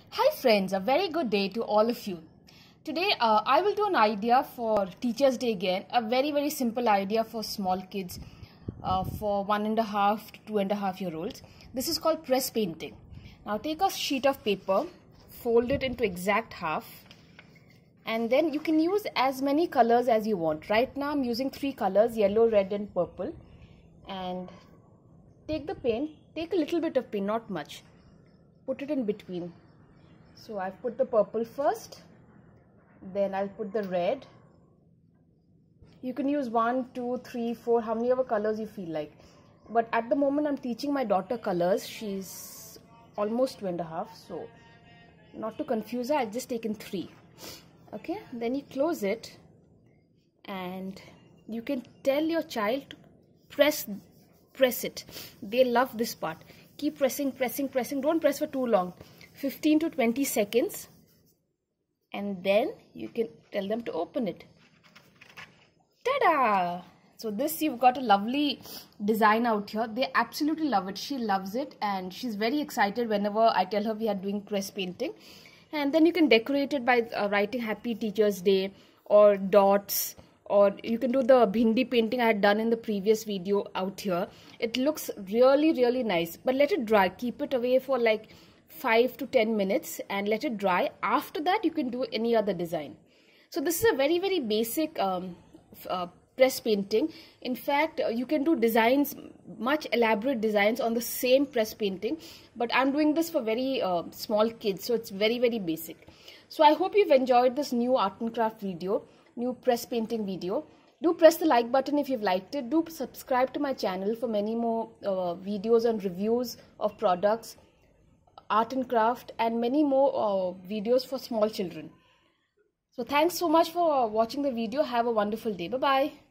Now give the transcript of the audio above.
Hi friends, a very good day to all of you. Today I will do an idea for Teachers Day again, a very simple idea for small kids, for 1.5 to 2.5 year olds. This is called press painting. Now take a sheet of paper, fold it into exact half, and then you can use as many colors as you want. Right now I'm using 3 colors, yellow, red and purple. And take the paint, take a little bit of paint, not much. Put it in between. So I've put the purple first, then I'll put the red. You can use 1, 2, 3, 4, how many ever colors you feel like. But at the moment I'm teaching my daughter colors. She's almost 2.5, so not to confuse her, I've just taken 3. Okay, then you close it and you can tell your child to press it. They love this part. Keep pressing. Don't press for too long. 15 to 20 seconds, and then you can tell them to open it. Ta-da! So this, you've got a lovely design out here. They absolutely love it. She loves it and she's very excited whenever I tell her we are doing press painting. And then you can decorate it by writing Happy Teachers Day or dots, or you can do the bhindi painting I had done in the previous video out here. It looks really nice, but let it dry. Keep it away for like 5 to 10 minutes and let it dry. After that you can do any other design. So this is a very basic press painting. In fact, you can do designs, much elaborate designs on the same press painting, but I'm doing this for very small kids, so it's very basic. So I hope you've enjoyed this new art and craft video, new press painting video. Do press the like button if you've liked it. Do subscribe to my channel for many more videos and reviews of products, art and craft, and many more videos for small children. So thanks so much for watching the video. Have a wonderful day. Bye bye.